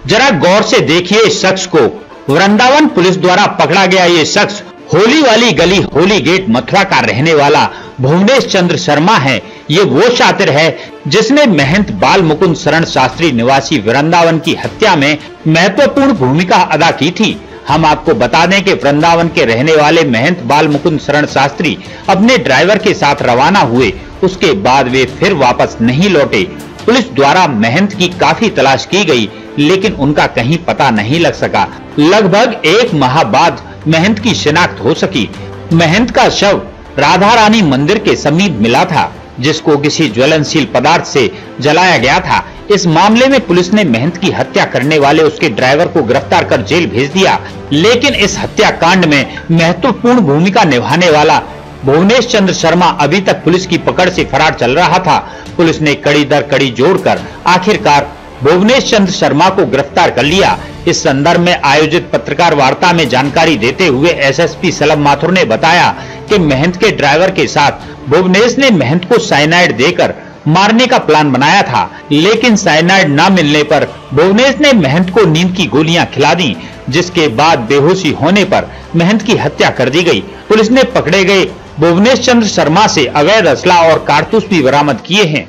जरा गौर से देखिए इस शख्स को। वृंदावन पुलिस द्वारा पकड़ा गया ये शख्स होली वाली गली होली गेट मथुरा का रहने वाला भुवनेश चंद्र शर्मा है। ये वो शातिर है जिसने महंत बाल मुकुंद शरण शास्त्री निवासी वृंदावन की हत्या में महत्वपूर्ण भूमिका अदा की थी। हम आपको बता दें कि वृंदावन के रहने वाले महंत बाल मुकुंद शरण शास्त्री अपने ड्राइवर के साथ रवाना हुए। उसके बाद वे फिर वापस नहीं लौटे। पुलिस द्वारा महंत की काफी तलाश की गई, लेकिन उनका कहीं पता नहीं लग सका। लगभग 1 माह बाद महंत की शिनाख्त हो सकी। महंत का शव राधा रानी मंदिर के समीप मिला था, जिसको किसी ज्वलनशील पदार्थ से जलाया गया था। इस मामले में पुलिस ने महंत की हत्या करने वाले उसके ड्राइवर को गिरफ्तार कर जेल भेज दिया, लेकिन इस हत्याकांड में महत्वपूर्ण भूमिका निभाने वाला भुवनेश चंद्र शर्मा अभी तक पुलिस की पकड़ से फरार चल रहा था। पुलिस ने कड़ी दर कड़ी जोड़कर आखिरकार भुवनेश चंद्र शर्मा को गिरफ्तार कर लिया। इस संदर्भ में आयोजित पत्रकार वार्ता में जानकारी देते हुए एसएसपी सलम माथुर ने बताया कि महंत के ड्राइवर के साथ भुवनेश ने महंत को साइनाइड देकर मारने का प्लान बनाया था, लेकिन साइनाइड न मिलने पर भुवनेश ने महंत को नींद की गोलियां खिला दी, जिसके बाद बेहोशी होने पर महंत की हत्या कर दी गई। पुलिस ने पकड़े गए भुवनेश चंद्र शर्मा से अवैध असला और कारतूस भी बरामद किए हैं।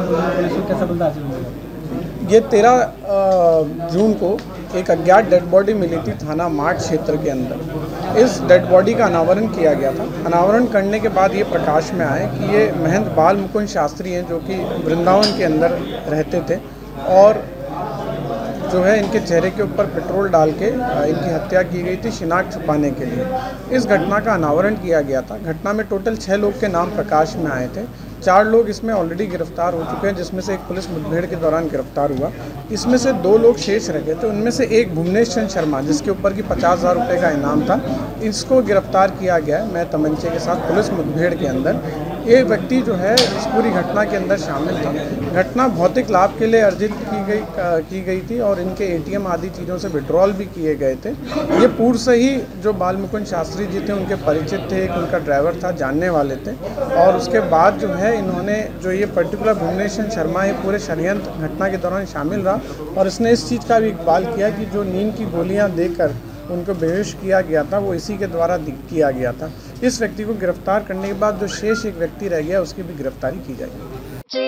ये 13 जून को एक अज्ञात डेड बॉडी मिली थी थाना मार्ट क्षेत्र के अंदर। इस डेड बॉडी का अनावरण किया गया था। अनावरण करने के बाद ये प्रकाश में आए कि ये महंत बाल मुकुंद शास्त्री हैं, जो कि वृंदावन के अंदर रहते थे और जो है इनके चेहरे के ऊपर पेट्रोल डाल के इनकी हत्या की गई थी शिनाख्त छुपाने के लिए। इस घटना का अनावरण किया गया था। घटना में टोटल 6 लोग के नाम प्रकाश में आए थे। 4 लोग इसमें ऑलरेडी गिरफ्तार हो चुके हैं, जिसमें से एक पुलिस मुठभेड़ के दौरान गिरफ्तार हुआ। इसमें से 2 लोग शेष रह गए थे। उनमें से एक भुवनेश चंद्र शर्मा, जिसके ऊपर की 50,000 रुपये का इनाम था, इसको गिरफ्तार किया गया है मैं तमंचे के साथ पुलिस मुठभेड़ के अंदर। ये व्यक्ति जो है इस पूरी घटना के अंदर शामिल था। घटना भौतिक लाभ के लिए अर्जित की गई थी और इनके एटीएम आदि चीज़ों से विड्रॉल भी किए गए थे। ये पूर्व से ही जो बाल मुकुंद शास्त्री जी थे उनके परिचित थे, एक उनका ड्राइवर था, जानने वाले थे। और उसके बाद जो है इन्होंने जो ये पर्टिकुलर भुवनेश चंद्र शर्मा ये पूरे षड्यंत्र घटना के दौरान शामिल रहा और इसने इस चीज़ का भी इकबाल किया कि जो नींद की गोलियाँ देकर उनको बेहोश किया गया था वो इसी के द्वारा किया गया था। इस व्यक्ति को गिरफ्तार करने के बाद जो शेष एक व्यक्ति रह गया उसकी भी गिरफ्तारी की जाएगी।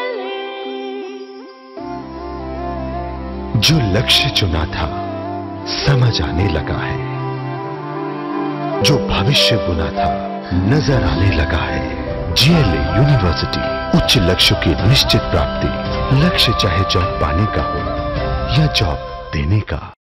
जो लक्ष्य चुना था समझ आने लगा है, जो भविष्य बुना था नजर आने लगा है। GLA यूनिवर्सिटी, उच्च लक्ष्य की निश्चित प्राप्ति। लक्ष्य चाहे जॉब पाने का हो या जॉब देने का।